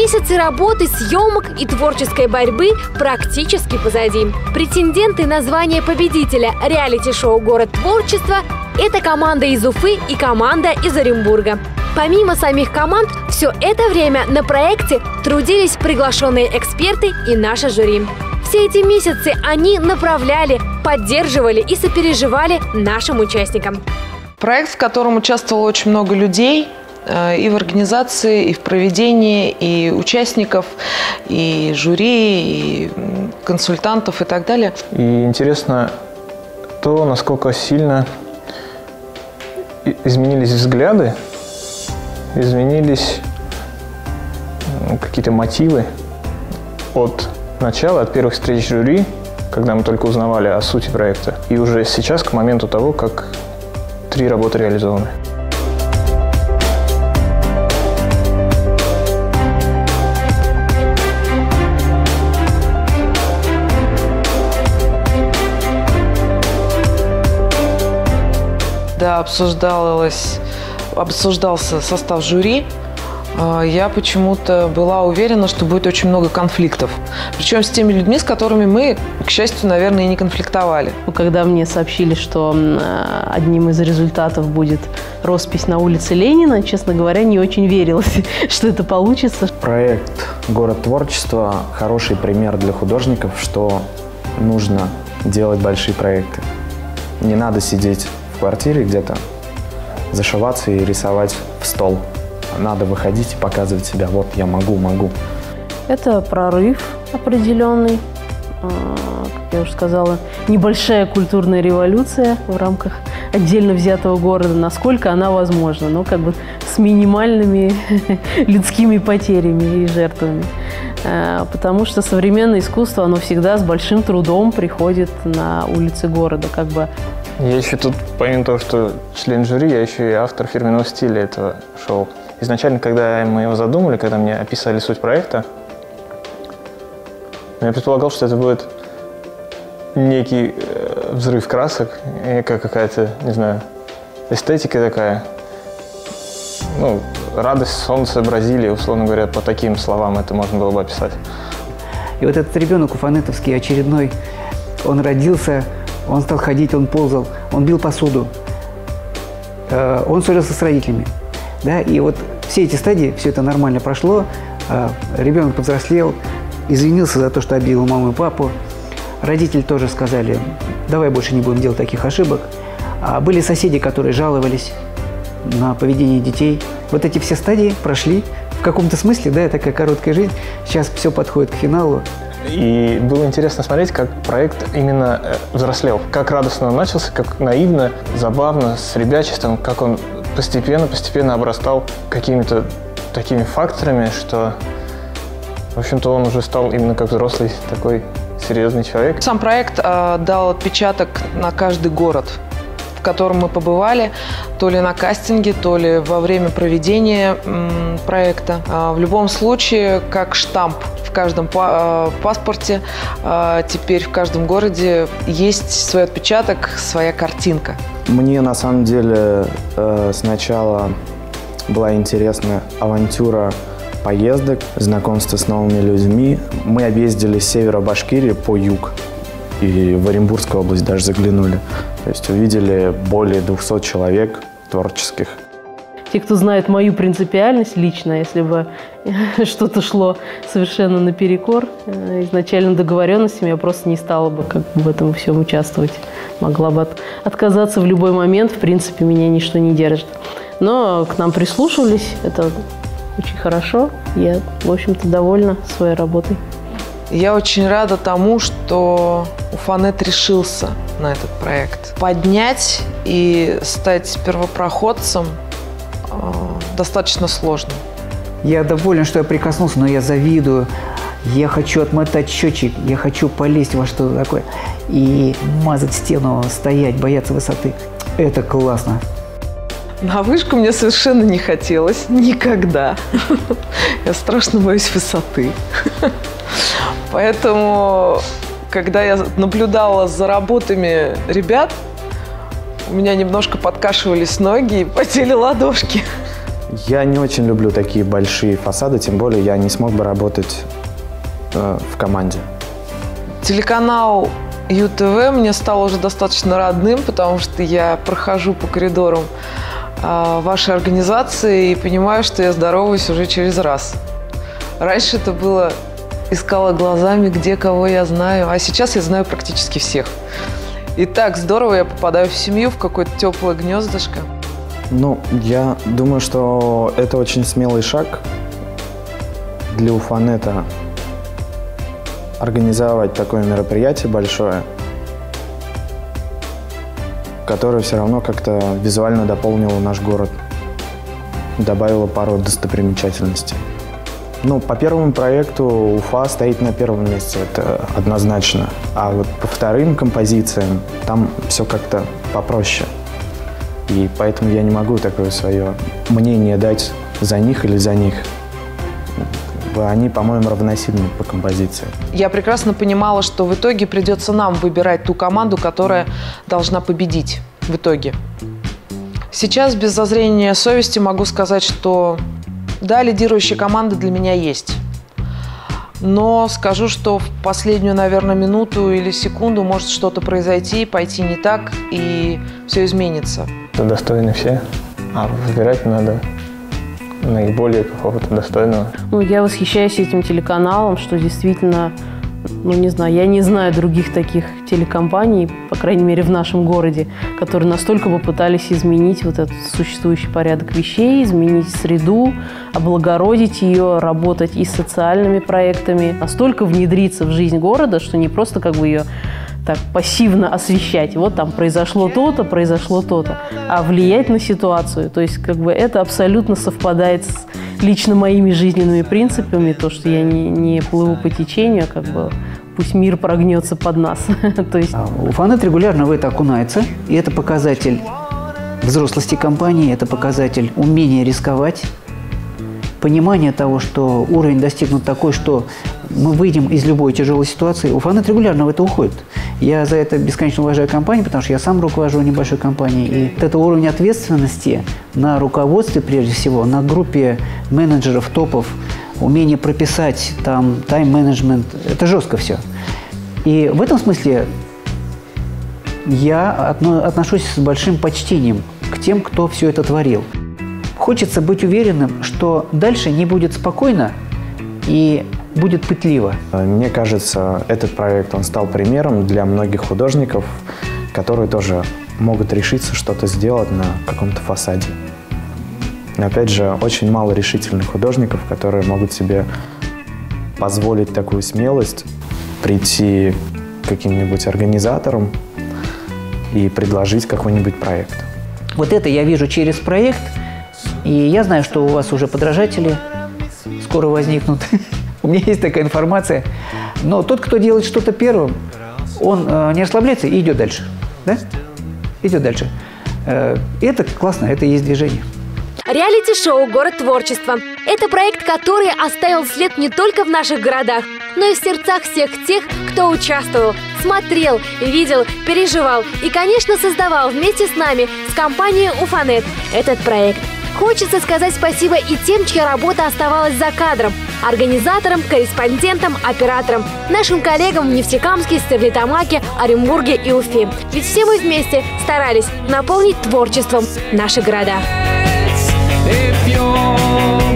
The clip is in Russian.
Месяцы работы, съемок и творческой борьбы практически позади. Претенденты на звание победителя реалити-шоу «Город творчества» – это команда из Уфы и команда из Оренбурга. Помимо самих команд, все это время на проекте трудились приглашенные эксперты и наше жюри. Все эти месяцы они направляли, поддерживали и сопереживали нашим участникам. Проект, в котором участвовало очень много людей, и в организации, и в проведении, и участников, и жюри, и консультантов и так далее. И интересно то, насколько сильно изменились взгляды, изменились какие-то мотивы от начала, от первых встреч жюри, когда мы только узнавали о сути проекта, и уже сейчас к моменту того, как 3 работы реализованы. Да, обсуждался состав жюри. Я почему-то была уверена, что будет очень много конфликтов. Причем с теми людьми, с которыми мы, к счастью, наверное, и не конфликтовали. Когда мне сообщили, что одним из результатов будет роспись на улице Ленина, честно говоря, не очень верилось, что это получится. Проект «Город творчества» – хороший пример для художников, что нужно делать большие проекты. Не надо сидеть в квартире где-то, зашиваться и рисовать в стол. Надо выходить и показывать себя. Вот я могу. Это прорыв определенный. Как я уже сказала, небольшая культурная революция в рамках отдельно взятого города, насколько она возможна, но как бы с минимальными людскими потерями и жертвами. Потому что современное искусство, оно всегда с большим трудом приходит на улицы города. Как бы. Я еще тут, помимо того, что член жюри, я еще и автор фирменного стиля этого шоу. Изначально, когда мы его задумали, когда мне описали суть проекта, я предполагал, что это будет некий взрыв красок, какая-то, не знаю, эстетика такая. Ну, радость, солнце, Бразилия, условно говоря, по таким словам это можно было бы описать. И вот этот ребенок уфанетовский очередной, он родился, он стал ходить, он ползал, он бил посуду, он ссорился с родителями. Да? И вот все эти стадии, все это нормально прошло, ребенок повзрослел, извинился за то, что обидел маму и папу. Родители тоже сказали, давай больше не будем делать таких ошибок. А были соседи, которые жаловались на поведение детей. Вот эти все стадии прошли. В каком-то смысле, да, такая короткая жизнь. Сейчас все подходит к финалу. И было интересно смотреть, как проект именно взрослел. Как радостно он начался, как наивно, забавно, с ребячеством, как он постепенно обрастал какими-то такими факторами, что, в общем-то, он уже стал именно как взрослый такой серьезный человек. Сам проект дал отпечаток на каждый город, в котором мы побывали, то ли на кастинге, то ли во время проведения проекта. В любом случае, как штамп в каждом паспорте, теперь в каждом городе есть свой отпечаток, своя картинка. Мне на самом деле сначала была интересна авантюра поездок, знакомство с новыми людьми. Мы объездили с севера Башкирии по юг и в Оренбургскую область даже заглянули. То есть увидели более 200 человек творческих. Те, кто знает мою принципиальность лично, если бы что-то шло совершенно наперекор изначально договоренностям, я просто не стала бы как бы в этом всем участвовать. Могла бы отказаться в любой момент, в принципе, меня ничто не держит. Но к нам прислушивались, это очень хорошо. Я, в общем-то, довольна своей работой. Я очень рада тому, что Уфанет решился на этот проект. Поднять и стать первопроходцем достаточно сложно. Я доволен, что я прикоснулся, но я завидую. Я хочу отмотать счетчик, я хочу полезть во что-то такое и мазать стену, стоять, бояться высоты. Это классно. На вышку мне совершенно не хотелось. Никогда. Я страшно боюсь высоты. Поэтому, когда я наблюдала за работами ребят, у меня немножко подкашивались ноги и потели ладошки. Я не очень люблю такие большие фасады, тем более я не смог бы работать в команде. Телеканал ЮТВ мне стал уже достаточно родным, потому что я прохожу по коридорам вашей организации и понимаю, что я здороваюсь уже через раз. Раньше это было искала глазами, где кого я знаю, а сейчас я знаю практически всех. И так здорово, я попадаю в семью, в какое-то теплое гнездышко. Ну, я думаю, что это очень смелый шаг для Уфанета организовать такое мероприятие большое, которое все равно как-то визуально дополнило наш город, добавило пару достопримечательностей. Ну, по первому проекту Уфа стоит на первом месте, это однозначно. А вот по вторым композициям там все как-то попроще. И поэтому я не могу такое свое мнение дать за них или за них. Они, по-моему, равносильны по композиции. Я прекрасно понимала, что в итоге придется нам выбирать ту команду, которая должна победить в итоге. Сейчас без зазрения совести могу сказать, что да, лидирующая команда для меня есть. Но скажу, что в последнюю, наверное, минуту или секунду может что-то произойти, пойти не так, и все изменится. Достойны все, а выбирать надо наиболее какого-то достойного. Ну, я восхищаюсь этим телеканалом, что действительно, ну, не знаю, я не знаю других таких телекомпаний, по крайней мере, в нашем городе, которые настолько попытались изменить вот этот существующий порядок вещей, изменить среду, облагородить ее, работать и с социальными проектами, настолько внедриться в жизнь города, что не просто как бы ее так пассивно освещать. Вот там произошло то-то, а влиять на ситуацию. То есть как бы это абсолютно совпадает с лично моими жизненными принципами, то, что я не плыву по течению, а как бы пусть мир прогнется под нас. То есть... Уфанет регулярно в это окунается, и это показатель взрослости компании, это показатель умения рисковать, понимание того, что уровень достигнут такой, что мы выйдем из любой тяжелой ситуации. Уфанет регулярно в это уходит. Я за это бесконечно уважаю компанию, потому что я сам руковожу небольшой компанией. И вот это уровень ответственности на руководстве, прежде всего, на группе менеджеров, топов, умение прописать там тайм-менеджмент, это жестко все. И в этом смысле я отношусь с большим почтением к тем, кто все это творил. Хочется быть уверенным, что дальше не будет спокойно и будет пытливо. Мне кажется, этот проект, он стал примером для многих художников, которые тоже могут решиться что-то сделать на каком-то фасаде. Но опять же, очень мало решительных художников, которые могут себе позволить такую смелость прийти к каким-нибудь организаторам и предложить какой-нибудь проект. Вот это я вижу через проект, и я знаю, что у вас уже подражатели скоро возникнут. У меня есть такая информация. Но тот, кто делает что-то первым, он не расслабляется и идет дальше. Да? Идет дальше. Это классно, это и есть движение. Реалити-шоу «Город творчества» – это проект, который оставил след не только в наших городах, но и в сердцах всех тех, кто участвовал, смотрел, видел, переживал и, конечно, создавал вместе с нами, с компанией «Уфанет» этот проект. Хочется сказать спасибо и тем, чья работа оставалась за кадром – организаторам, корреспондентам, операторам, нашим коллегам в Нефтекамске, Стерлитамаке, Оренбурге и Уфе. Ведь все мы вместе старались наполнить творчеством наши города. If you're